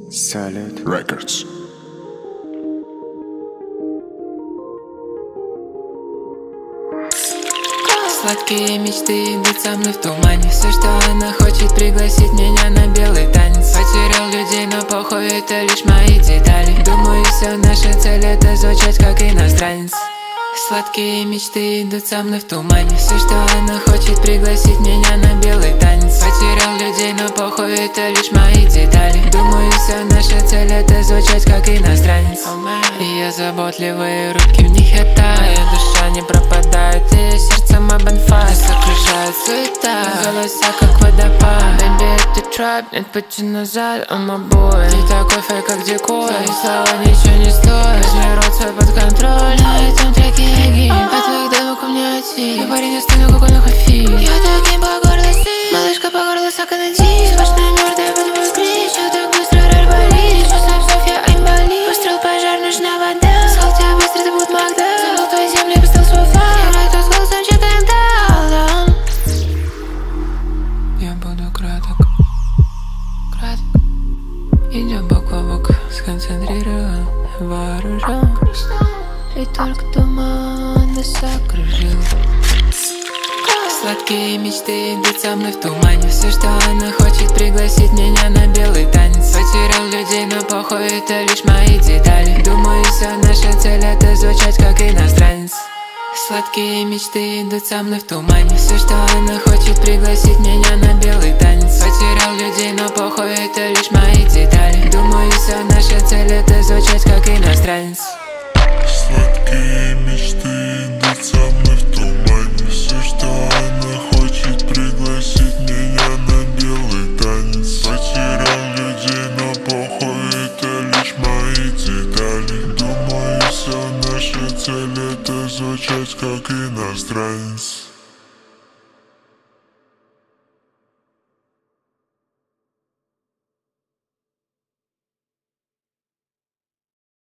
Salad Records. Сладкие мечты идут со мной в тумане. Все, что она хочет, пригласить меня на белый танец. Потерял людей, но похуй, это лишь мои детали. Думаю, все наша цель — это звучать как иностранец. Сладкие мечты идут со мной в тумане. Все, что она хочет, пригласить меня на белый танец. Потерял людей, но похуй, это лишь мои детали. Думаю, все наша цель — это звучать как иностранец. Ее заботливые руки, в них это моя душа не пропадает, ее сердце мой бонфайр. Нас окружает суета, голоса как водопад. Baby, это трап, нет пути назад, он мой бой. Ты такой фейк, как декор, твои слова ничего не стоят. Возьми рот свой под контроль, на этом треке я гимн. От твоих демок у меня один, я парень, я стану как он хафи. Я таким по гордости, малышка по горло саканади. Сплошная мертвая под твой крик, что так быстро рарболит. После псов я аймболит, выстрел пожар, нужна вода. Сказал тебя быстро, ты будь Магда. Забыл твои земли, поставил свой флаг. Играет тут с голосом, чекаем даун. Я буду краток, идем бок о бок, сконцентрирован, вооружен. И только туман нас окружил. Сладкие мечты идут со мной в тумане. Все, что она хочет, пригласить меня на белый танец. Потерял людей, но похуй, это лишь мои детали. Думаю, все наша цель — это звучать как иностранец. Сладкие мечты идут со мной в тумане. Все, что она хочет, пригласить меня на белый танец. Потерял людей, но похуй, это лишь мои детали. Думаю, все наша цель — это звучать как иностранец. Сладкие мечты идут со мной в тумане. Все, что она хочет, пригласить меня на белый танец. Потерял людей, но похуй, это лишь мои детали. Думаю, вся наша цель — это звучать как иностранец.